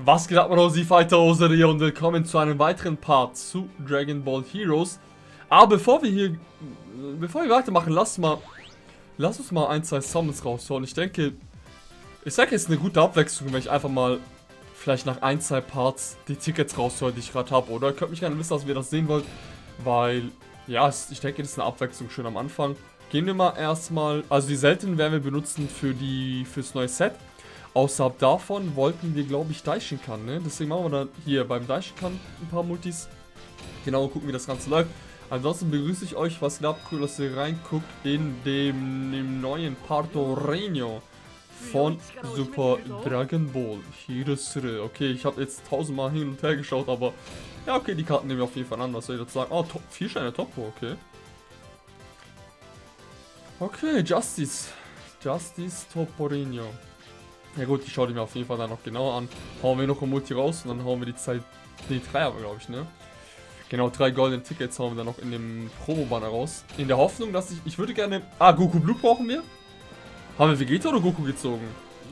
Was geht ab, Rosi Fighter Oseria und willkommen zu einem weiteren Part zu Dragon Ball Heroes. Aber bevor wir weitermachen, lass uns mal ein, zwei Summons rausholen. Ich denke, es ist eine gute Abwechslung, wenn ich einfach mal vielleicht nach ein, zwei Parts die Tickets raushole, die ich gerade habe. Oder könnt mich gerne wissen, dass ihr das sehen wollt, weil, ja, ich denke, das ist eine Abwechslung schön am Anfang. Gehen wir mal erstmal, also die seltenen werden wir benutzen fürs neue Set. Außerhalb davon wollten wir, glaube ich, Daishinkan, ne? Deswegen machen wir dann hier beim Daishinkan ein paar Multis. Genau, gucken, wie das Ganze läuft. Ansonsten begrüße ich euch, was glaubt, cool, dass ihr reinguckt in dem neuen Parto Reino von Super Dragon Ball Heroes. Okay, ich habe jetzt 1000-mal hin und her geschaut, aber ja, okay, die Karten nehmen wir auf jeden Fall an. Was soll ich dazu sagen? Oh, 4 Steine Topo, okay. Okay, Justice Toporino. Ja gut, die schaut ich mir auf jeden Fall dann noch genauer an. Hauen wir noch ein Multi raus und dann hauen wir die Zeit. Die 3 aber, glaube ich, ne? Genau, 3 goldene Tickets hauen wir dann noch in dem Promo-Banner raus. In der Hoffnung, dass ich würde gerne. Ah, Goku Blue brauchen wir? Haben wir Vegeta oder Goku gezogen?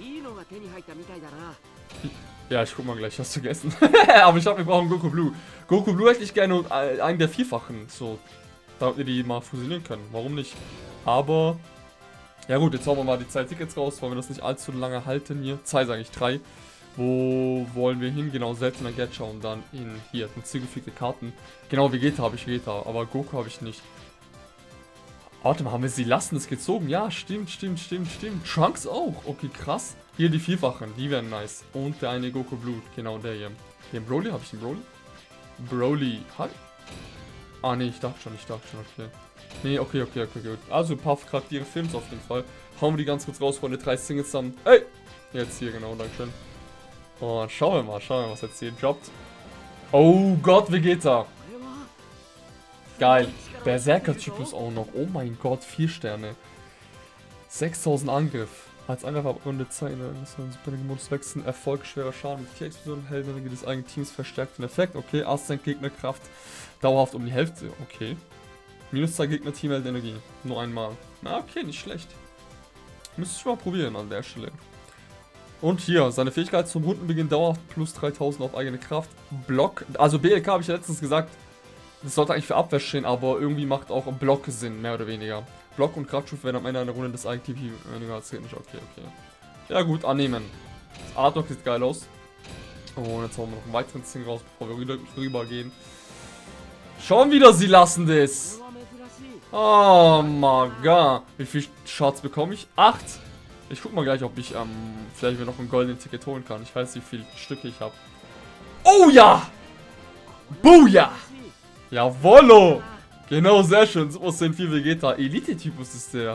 Ja, ich guck mal gleich, hast du vergessen. Aber ich glaube, wir brauchen Goku Blue. Goku Blue hätte ich gerne einen der Vierfachen. So, damit wir die mal fusionieren können. Warum nicht? Aber. Ja gut, jetzt hauen wir mal die 2 Tickets raus, wollen wir das nicht allzu lange halten hier. 2 sage ich, 3. Wo wollen wir hin? Genau, seltener Gadget und dann in hier, hinzugefügte Karten. Genau, Vegeta habe ich Vegeta, aber Goku habe ich nicht. Warte mal, haben wir sie lassen es gezogen? Ja, stimmt. Trunks auch. Okay, krass. Hier die Vierfachen, die wären nice. Und der eine Goku Blut, genau der hier. Den Broly, habe ich den Broly? Broly, halt. Ah, nee, ich dachte schon, okay. Nee, okay, gut. Also ein paar Charaktere Films auf jeden Fall. Hauen wir die ganz kurz raus, Freunde, 3 Singles zusammen. Ey! Jetzt hier, genau, dankeschön. Und schauen wir mal, was jetzt hier droppt. Oh Gott, Vegeta! Geil. Berserker-Typus auch noch. Oh mein Gott, 4 Sterne. 6000 Angriff. Als Angreifer ab Runde 2 in der Super-Modus wechseln. Erfolg, schwerer Schaden mit 4 Explosionen. Heldenergie des eigenen Teams verstärkt den Effekt. Okay, Ascent Gegnerkraft. Dauerhaft um die Hälfte. Okay. Minus 2 Gegner, Team Heldenergie. Nur einmal. Na, okay, nicht schlecht. Müsste ich mal probieren an der Stelle. Und hier, seine Fähigkeit zum Rundenbeginn dauerhaft plus 3000 auf eigene Kraft. Block. Also BLK habe ich ja letztens gesagt. Das sollte eigentlich für Abwehr stehen, aber irgendwie macht auch Block Sinn, mehr oder weniger. Block und Kraftstufe werden am Ende einer Runde des ITP weniger als nicht. Okay. Ja gut, annehmen. Das Artwork sieht geil aus. Und jetzt haben wir noch einen weiteren Ding raus, bevor wir rüber gehen. Schon wieder, sie lassen das. Oh mein Gott. Wie viel Schatz bekomme ich? 8. Ich guck mal gleich, ob ich vielleicht mir noch ein goldenen Ticket holen kann. Ich weiß, wie viele Stücke ich habe. Oh ja! Booyah! Jawollo! Genau, sehr schön. Super Saiyan 4 Vegeta. Elite-Typus ist der.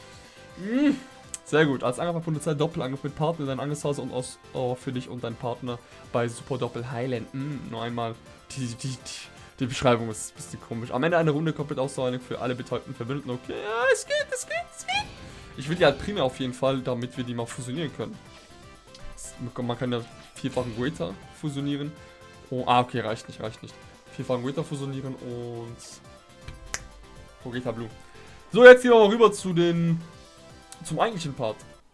Sehr gut. Als Angreifer Polizei Doppelangriff mit Partner in dein Angriffshaus und für dich und deinen Partner bei Super Doppel heilen. Nur einmal. Die Beschreibung ist ein bisschen komisch. Am Ende einer Runde komplett Ausdauerung für alle betäubten Verbündeten. Okay, ja, es geht. Ich will die halt primär auf jeden Fall, damit wir die mal fusionieren können. Man kann ja vierfachen Goeta fusionieren. Oh, okay, reicht nicht. Vierfachen Goeta fusionieren und Vegeta Blue. So, jetzt gehen wir mal rüber zum eigentlichen Part.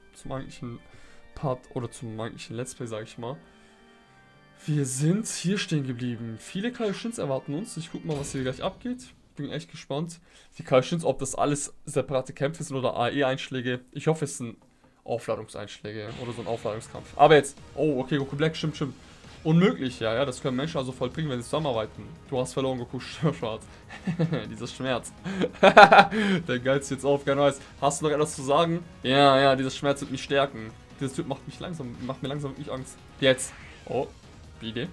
Oder zum eigentlichen Let's Play, sag ich mal. Wir sind hier stehen geblieben. Viele Kaioshins erwarten uns. Ich guck mal, was hier gleich abgeht. Bin echt gespannt. Die Kaioshins, ob das alles separate Kämpfe sind oder AE-Einschläge. Ich hoffe, es sind Aufladungseinschläge oder so ein Aufladungskampf. Aber jetzt. Oh, okay, Goku Black, stimmt. Unmöglich, ja, das können Menschen also vollbringen, wenn sie zusammenarbeiten. Du hast verloren, Goku Schwarz. Dieser Schmerz. Der geizt jetzt auf, kein Weiß. Hast du noch etwas zu sagen? Ja, dieser Schmerz wird mich stärken. Dieses Typ macht mir langsam wirklich Angst. Jetzt. Oh, bitte.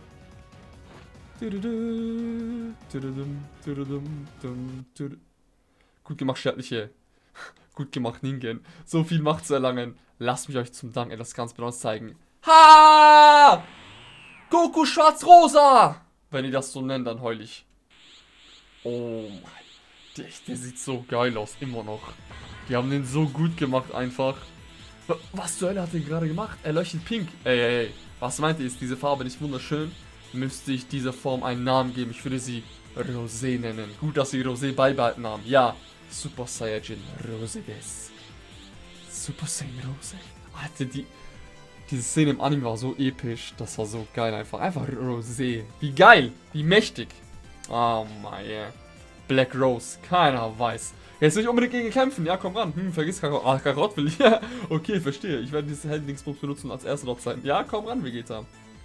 Gut gemacht, Sterbliche. Gut gemacht, Ningen. So viel Macht zu erlangen. Lasst mich euch zum Dank etwas ganz Besonderes zeigen. Ha! Goku Schwarz-Rosa! Wenn ihr das so nennt, dann heul ich. Oh mein. Der sieht so geil aus, immer noch. Die haben den so gut gemacht einfach. Was zur Hölle hat er gerade gemacht? Er leuchtet pink. Ey. Was meint ihr, ist diese Farbe nicht wunderschön? Müsste ich dieser Form einen Namen geben. Ich würde sie Rosé nennen. Gut, dass sie Rosé beibehalten haben. Ja, Super Saiyajin Rosé des. Super Saiyan Rosé. Alter, Diese Szene im Anime war so episch. Das war so geil einfach. Einfach Rosé. Wie geil. Wie mächtig. Oh mein yeah. Black Rose. Keiner weiß. Jetzt will ich unbedingt gegen kämpfen. Ja, komm ran. Vergiss Karot. Ah, Karot will ich. Ja, okay, verstehe. Ich werde diese Heldendingsbums benutzen als erster dort sein. Ja, komm ran, Vegeta.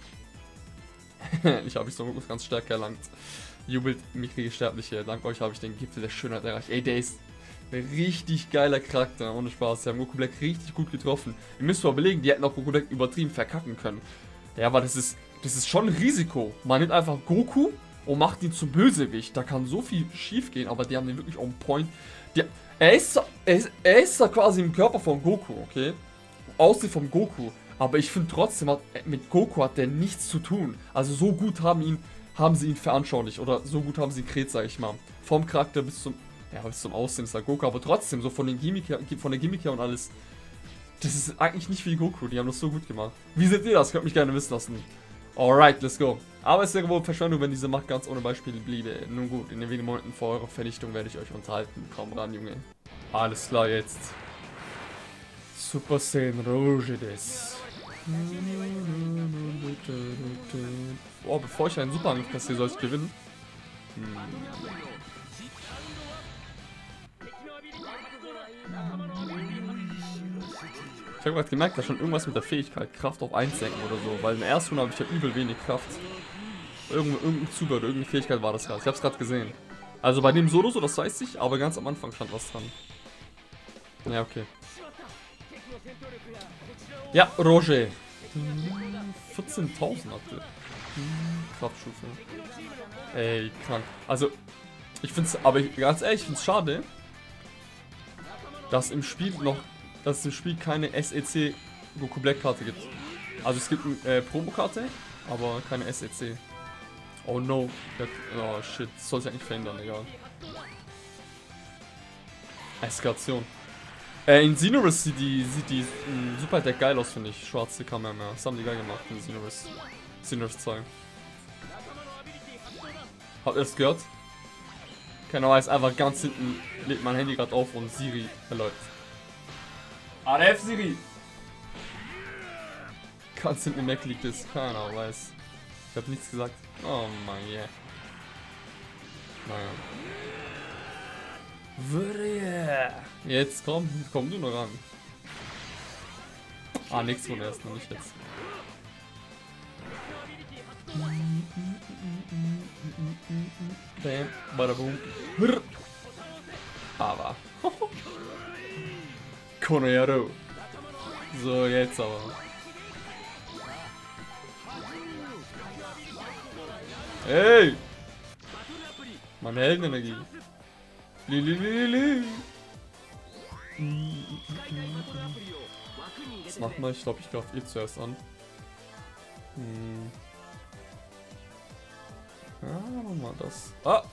Ich habe Son Gokus ganz stark erlangt. Jubelt mickrige Sterbliche. Dank euch habe ich den Gipfel der Schönheit erreicht. Ey, der ist ein richtig geiler Charakter. Ohne Spaß. Die haben Goku Black richtig gut getroffen. Ihr müsst mal überlegen, die hätten auch Goku Black übertrieben verkacken können. Ja, aber das ist schon ein Risiko. Man nimmt einfach Goku und macht ihn zum Bösewicht. Da kann so viel schief gehen, aber die haben den wirklich on point. Er ist da quasi im Körper von Goku, okay? Aussehen vom Goku. Aber ich finde trotzdem, mit Goku hat der nichts zu tun. Also so gut haben sie ihn veranschaulicht. Oder so gut haben sie ihn kreiert, sag ich mal. Vom Charakter bis zum Aussehen ist er Goku. Aber trotzdem, so von der Gimmick her und alles. Das ist eigentlich nicht wie Goku. Die haben das so gut gemacht. Wie seht ihr das? Könnt mich gerne wissen lassen. Alright, let's go. Aber es wäre wohl Verschwendung, wenn diese Macht ganz ohne Beispiel bliebe. Nun gut, in den wenigen Monaten vor eurer Vernichtung werde ich euch unterhalten. Komm ran, Junge. Alles klar jetzt. Super Saiyan Rouge des. Oh, bevor ich einen Superangriff kassiere, soll ich gewinnen. Ich habe gerade gemerkt, dass schon irgendwas mit der Fähigkeit Kraft auf 1 senken oder so, weil in der ersten Runde habe ich ja übel wenig Kraft. Irgendein Zubehör oder irgendeine Fähigkeit war das gerade. Ich habe es gerade gesehen. Also bei dem Solo so, das weiß ich, aber ganz am Anfang stand was dran. Ja, okay. Ja, Roger. 14.000 hatte. Kraftstufe. Ey, krank. Also, ich find's, aber ganz ehrlich, ich find's schade, dass es im Spiel keine SEC Goku Black Karte gibt. Also es gibt eine Promo-Karte, aber keine SEC. Oh no. Oh shit, das soll sich eigentlich verändern, egal. Eskalation. In Xenoverse sieht die Super Deck geil aus, finde ich. Schwarze Kamera. Das haben die geil gemacht in Xenoverse. Xenoverse 2. Habt ihr das gehört? Keiner weiß, einfach ganz hinten lädt mein Handy gerade auf und Siri läuft. ADF Siri! Ganz hinten im Mac liegt es. Keiner weiß. Ich habe nichts gesagt. Oh mein yeah. Naja. Jetzt komm du noch ran. Ah, nächste Runde erst, noch nicht jetzt. Bam, bada boom. Aber. Konoyaro. So, jetzt aber. Hey! Meine Heldenenergie. Was macht man? Ich glaube, ich greife eh zuerst an. Machen wir mal das. Ah!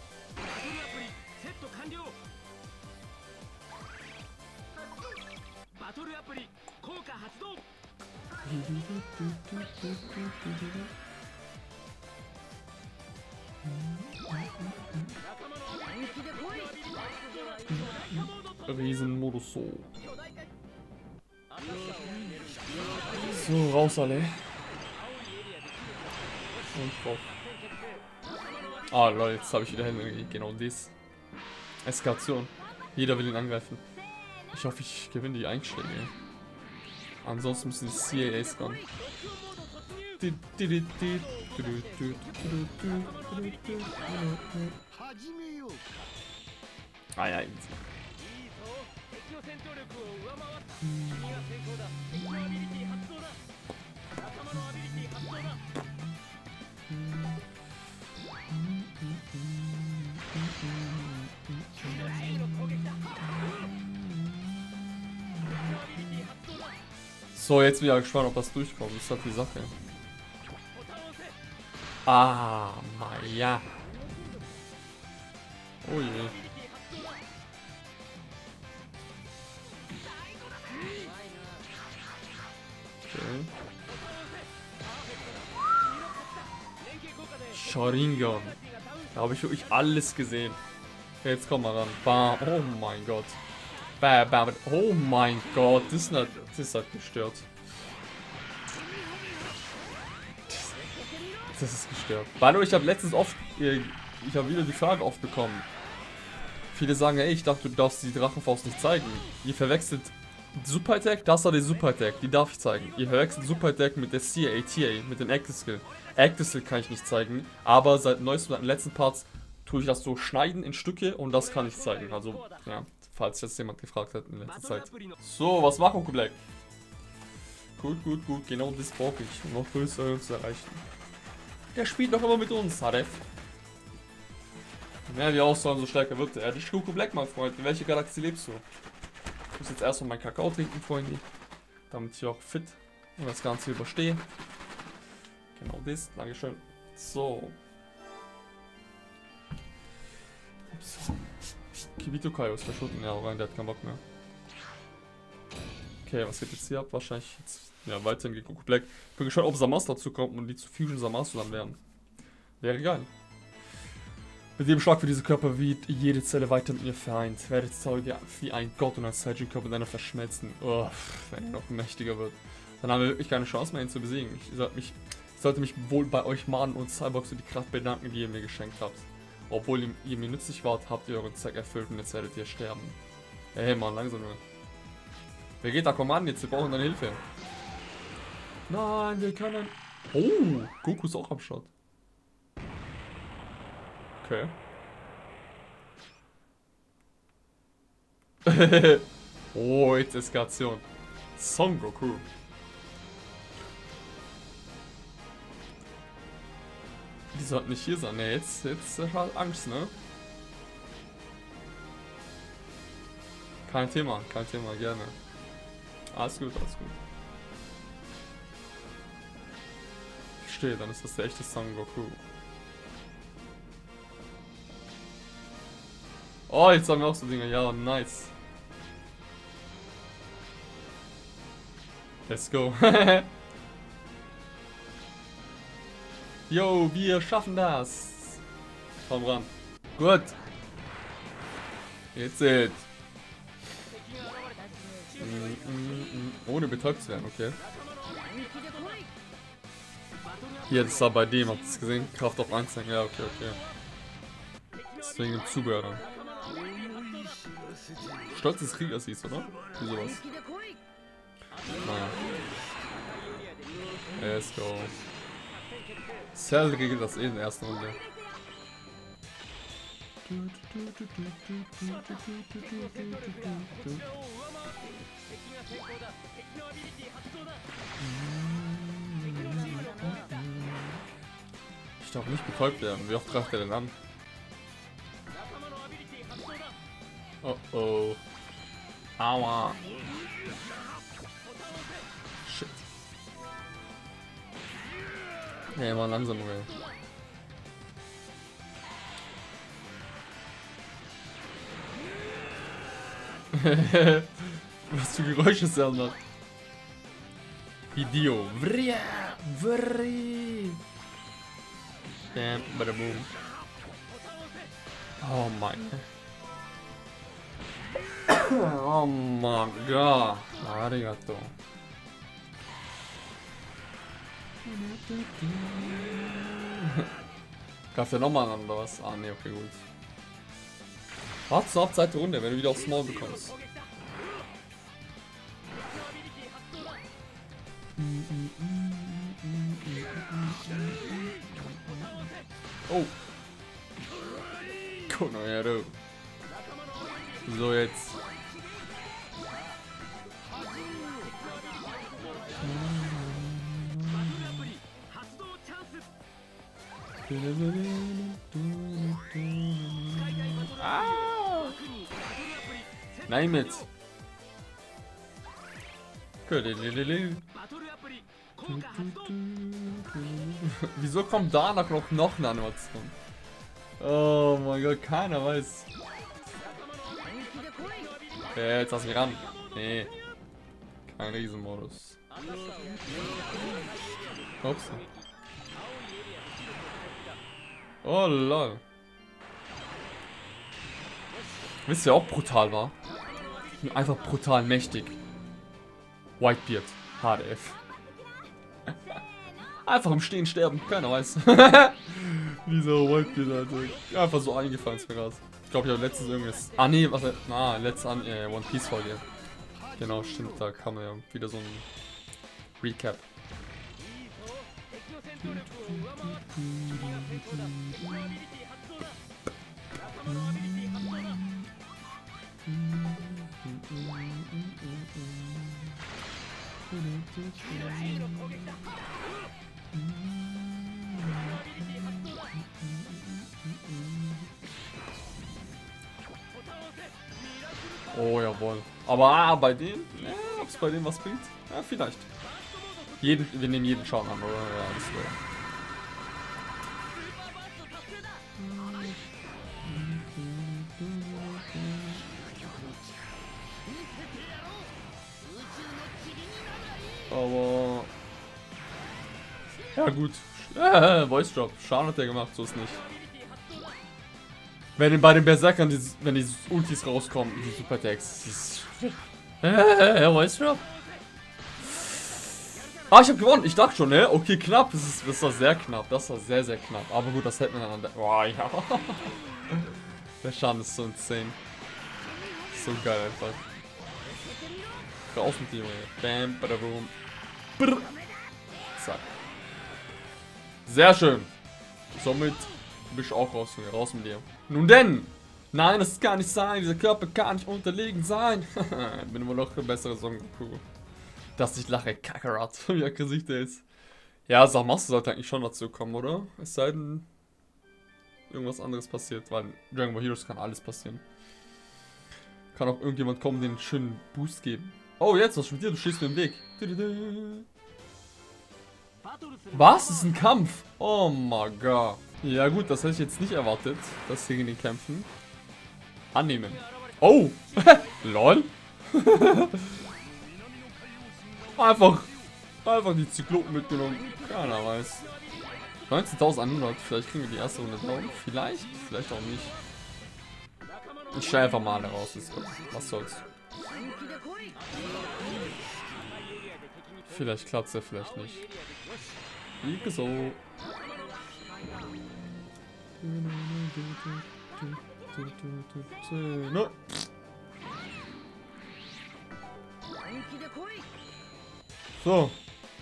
Riesenmodus so. So, raus alle. Und drauf. Ah, Leute, jetzt habe ich wieder Hände. Genau das. Eskalation. Jeder will ihn angreifen. Ich hoffe, ich gewinne die Einschläge. Ansonsten müssen die CAAs kommen. Ah ja, easy. So, jetzt bin ich gespannt, ob das durchkommt. Das ist halt die Sache. Ah, ja. Oh je. Okay. Sharingan. Da habe ich wirklich alles gesehen. Okay, jetzt komm mal ran. Bam. Oh mein Gott. Bam, bam. Oh mein Gott. Das ist halt gestört. Das ist gestört. Weil ich habe letztens oft, ich habe wieder die Frage oft bekommen. Viele sagen, ey, ich dachte, du darfst die Drachenfaust nicht zeigen. Ihr verwechselt Super Attack, das war die Super Attack, die darf ich zeigen. Ihr verwechselt Super Attack mit der CATA, mit dem Active Skill. Active Skill kann ich nicht zeigen, aber seit neuestem, seit den letzten Parts tue ich das so schneiden in Stücke und das kann ich zeigen. Also, ja, falls jetzt jemand gefragt hat in letzter Zeit. So, was macht Goku Black? Gut, genau das brauche ich, um noch größere zu erreichen. Der spielt noch immer mit uns, Haref. Ja, wie aussagen, so stärker wird er. Dich Goku Black, mein Freund. In welcher Galaxie lebst du? Ich muss jetzt erstmal meinen Kakao trinken, Freunde. Damit ich auch fit und das Ganze überstehe. Genau das. Dankeschön. So. Ups. Kibito Kaio ist verschwunden. Ja, rein, der hat keinen Bock mehr. Okay, was geht jetzt hier ab? Wahrscheinlich jetzt, ja, weiterhin gegen Goku Black. Bin gespannt, ob Samas dazu kommt und die zu Fusion Samas dann werden. Wäre geil. Mit jedem Schlag für diese Körper wird jede Zelle weiter mit mir vereint. Werdet Zeuge wie ein Gott und ein Saiyajin-Körper miteinander verschmelzen. Oh, wenn er noch mächtiger wird. Dann haben wir wirklich keine Chance mehr, ihn zu besiegen. Ich sollte mich wohl bei euch Manen und Cyborgs für die Kraft bedanken, die ihr mir geschenkt habt. Obwohl ihr mir nützlich wart, habt ihr euren Zweck erfüllt und jetzt werdet ihr sterben. Hey Mann, langsam nur. Wer geht da? Komm an, jetzt, wir brauchen deine Hilfe. Nein, wir können... Oh, Goku ist auch am Start. Okay. Oh, jetzt Eskalation. Son Goku. Die sollten nicht hier sein. Ne, jetzt halt Angst, ne? Kein Thema, gerne. Alles gut. Verstehe, dann ist das der echte Son Goku. Oh, jetzt haben wir auch so Dinge. Ja, nice. Let's go. Yo, wir schaffen das. Komm ran. Gut. Jetzt it. Ohne betäubt zu werden, okay. Hier, das war bei dem, habt ihr es gesehen? Kraft auf 1 ja, okay. Deswegen im Zubehör dann. Stolz des Kriegers hieß, oder? Wie sowas. Naja. Let's go. Cell regelt das in der ersten Runde. Ich darf nicht betäubt werden. Wie oft greift er denn an? Oh oh. Aua. Shit. Nee, mal langsam, ey. Was für Geräusche ist er noch? Video. Vria. Bam, bada boom. Oh mein. Oh mein Gott. Arigato. Greift er nochmal an oder was? Ah ne, okay, gut. Warte ab, zweite Runde, wenn du wieder aufs Maul bekommst. Oh. Konoyaro. So jetzt. Ah. Nein mit. Wieso kommt danach noch eine Animation? Oh mein Gott, keiner weiß. Jetzt lass mich ran. Nee. Kein Riesenmodus. Ups. Oh lol. Wisst ihr, auch brutal war? Einfach brutal mächtig. Whitebeard. HDF. Einfach im Stehen sterben, keiner weiß. Dieser Whitebeard, Alter. Einfach so eingefallen ist mir gerade. Ich glaube, ich habe letztens irgendwas. Ah, nee, was? Letzte One Piece Folge. Genau, stimmt, da kam ja wieder so ein Recap. Oh, jawohl. Aber bei denen, ob es bei denen was bringt? Ja, vielleicht. Wir nehmen jeden Schaden an, oder? Ja, das wäre. Aber... Ja gut. Voice Drop. Schaden hat der gemacht, so ist nicht. Wenn bei den Berserkern, wenn die Ultis rauskommen, die Super Attacks. Voice Drop. Ah, ich hab gewonnen. Ich dachte schon, ne? Okay, knapp. Das war sehr knapp. Das war sehr, sehr knapp. Aber gut, das hätten wir dann... Boah, ja. Der Schaden ist so insane. So geil einfach. Raus mit dem, bam, badaboom. Brr. Zack. Sehr schön. Somit bin ich auch raus, Junge. Raus mit dir. Nun denn! Nein, das kann nicht sein. Dieser Körper kann nicht unterlegen sein. Bin immer noch ein besserer Son Goku. Dass ich lache, Kakarot. Wie aggressiv der ist. Ja, Zamasu sollte eigentlich schon dazu kommen, oder? Es sei denn, irgendwas anderes passiert. Weil in Dragon Ball Heroes kann alles passieren. Kann auch irgendjemand kommen, den einen schönen Boost geben. Oh, jetzt, was ist mit dir? Du stehst mir im Weg. Was? Das ist ein Kampf? Oh mein Gott. Ja gut, das hätte ich jetzt nicht erwartet, dass sie gegen den kämpfen. Annehmen. Oh! Lol. Einfach die Zyklopen mitgenommen. Keiner weiß. 19.100. Vielleicht kriegen wir die erste Runde drauf. Vielleicht auch nicht. Ich stelle einfach mal alle raus. Was soll's. Vielleicht klappt's ja, vielleicht nicht. Wie so. Ne. So.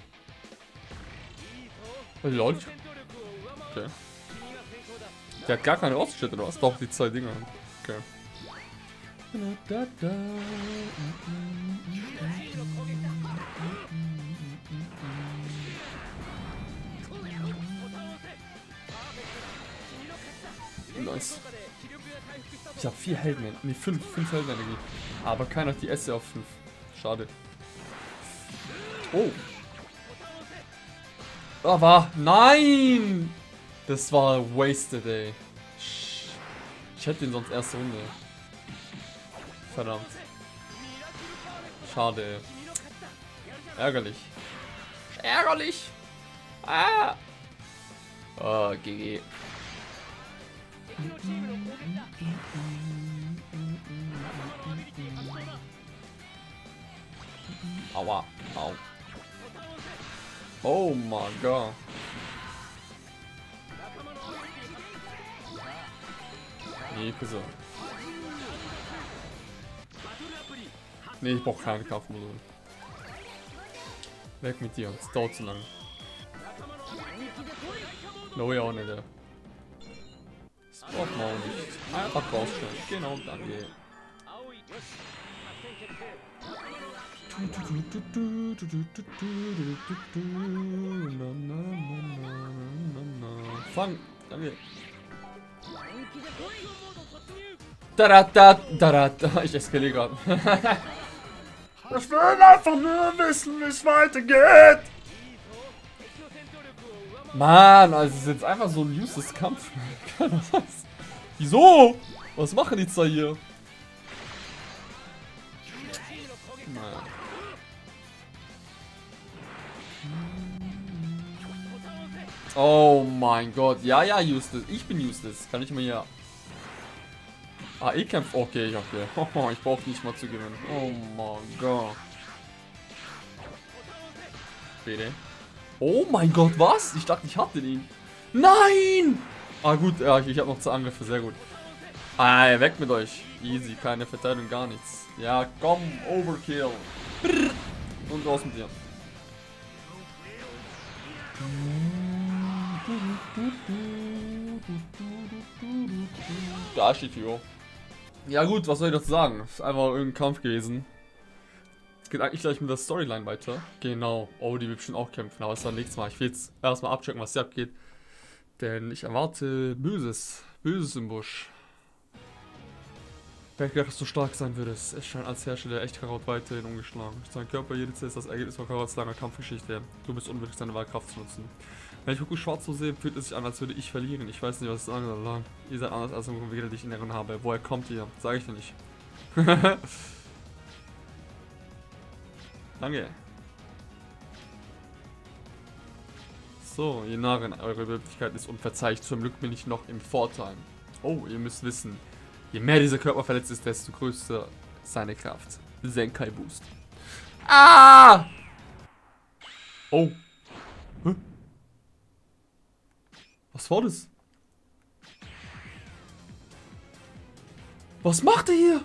Lol. Okay. Der hat gar keine ausgestellt, oder was? Doch, die zwei Dinger. Okay. Nice. Ich habe 4 Helden. Ne, 5 Heldenenergie. Aber keiner hat die Esse auf 5. Schade. Oh. Aber nein! Das war wasted, ey. Ich hätte ihn sonst erste Runde. Verdammt. Schade, ey. Ärgerlich. Ärgerlich! Ah! Oh, GG. Aua. Au. Oh mein Gott. Nee, bitte. Nee, ich brauche keine Kampfmodul. Weg mit dir, es dauert zu lang. No, ja auch nicht. Das braucht man auch nicht. Einfach rausstellen. Genau, danke. Fang, danke. Ich eskaliere gerade. Ich will einfach nur wissen, wie es weitergeht. Mann, also es ist jetzt einfach so ein useless Kampf. Wieso? Was machen die zwei hier? Naja. Oh mein Gott. Ja, useless. Ich bin useless. Kann ich mal hier... Ah, ich kämpfe. Okay. Ich brauche nicht mal zu gewinnen. Oh mein Gott. Bitte. Oh mein Gott, was? Ich dachte, ich hatte ihn. Nein! Ah gut, ja, ich habe noch 2 Angriffe, sehr gut. Ah, weg mit euch. Easy, keine Verteidigung, gar nichts. Ja, komm, Overkill. Und raus mit dir. Da steht Tio. Ja gut, was soll ich dazu sagen? Ist einfach irgendein Kampf gewesen. Es geht eigentlich gleich mit der Storyline weiter. Genau. Oh, die will bestimmt auch kämpfen, aber das war nächstes Mal. Ich will jetzt erstmal abchecken, was hier abgeht. Denn ich erwarte Böses. Böses im Busch. Wer gedacht, dass du stark sein würdest? Es scheint als Herrscher der Echtkarot weiterhin ungeschlagen. Sein Körper jedes ist das Ergebnis von Karots langer Kampfgeschichte. Du bist unwürdig, seine Wahlkraft zu nutzen. Wenn ich Goku schwarz so sehe, fühlt es sich an, als würde ich verlieren. Ich weiß nicht, was ich sagen soll. Ihr seid anders, als ich wieder dich in Erinnerung habe. Woher kommt ihr? Sag ich dir nicht. Danke. So, ihr Narren, eure Wirklichkeit ist unverzeihlich. Zum Glück bin ich noch im Vorteil. Oh, ihr müsst wissen, je mehr dieser Körper verletzt ist, desto größer seine Kraft. Zenkai Boost. Ah! Oh. Hä? Was war das? Was macht er hier?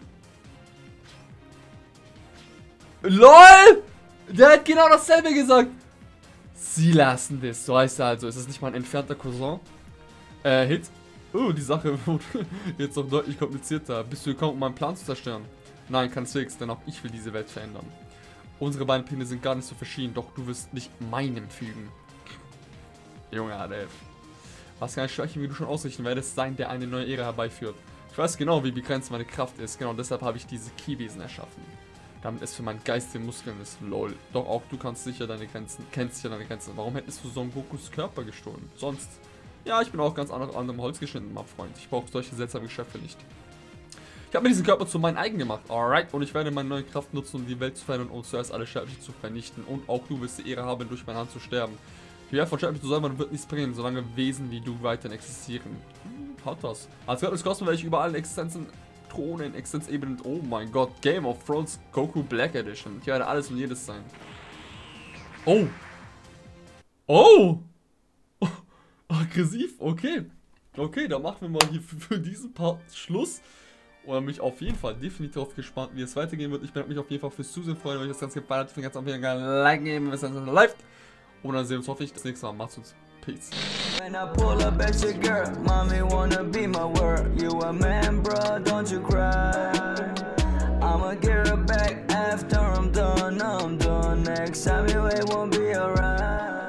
LOL! Der hat genau dasselbe gesagt. Sie lassen das. So heißt er also. Ist das nicht mal ein entfernter Cousin? Hit. Oh, die Sache wurde jetzt noch deutlich komplizierter. Bist du gekommen, um meinen Plan zu zerstören? Nein, keineswegs, denn auch ich will diese Welt verändern. Unsere beiden Pläne sind gar nicht so verschieden, doch du wirst nicht meinem fügen. Junge Adelf. Was kann ich Schwäche, wie du schon ausrichten werdest, sein, der eine neue Ära herbeiführt. Ich weiß genau, wie begrenzt meine Kraft ist. Genau deshalb habe ich diese Kiwesen erschaffen. Damit es für meinen Geist den Muskeln ist. Lol. Doch auch du kennst sicher deine Grenzen. Warum hättest du Son Gokus Körper gestohlen? Sonst. Ja, ich bin auch ganz anderem Holz geschnitten, mein Freund. Ich brauche solche seltsamen Geschöpfe nicht. Ich habe mir diesen Körper zu meinem eigen gemacht. Alright. Und ich werde meine neue Kraft nutzen, um die Welt zu verändern und zuerst alle Sterblichen zu vernichten. Und auch du wirst die Ehre haben, durch meine Hand zu sterben. Die Welt von Sterblichen zu sein, wird nichts bringen, solange Wesen wie du weiterhin existieren. Hat das. Als Gott des Kosmos werde ich überall Existenzen, Thronen, Existenzebenen. Oh mein Gott. Game of Thrones Goku Black Edition. Ich werde alles und jedes sein. Oh. Oh. Aggressiv, okay. Okay, dann machen wir mal hier für diesen Part Schluss. Und dann bin ich auf jeden Fall definitiv darauf gespannt, wie es weitergehen wird. Ich bedanke mich auf jeden Fall fürs Zusehen, Freunde. Wenn euch das Ganze gefallen hat, finde ich ganz gerne ein Like geben, wenn es dann live. Und dann sehen wir uns hoffentlich das nächste Mal. Macht's gut. Peace. When I pull up at your girl, mommy wanna be my world. You a man, bro, don't you cry. I'ma get her back after I'm done. Next time you ain't won't be alright.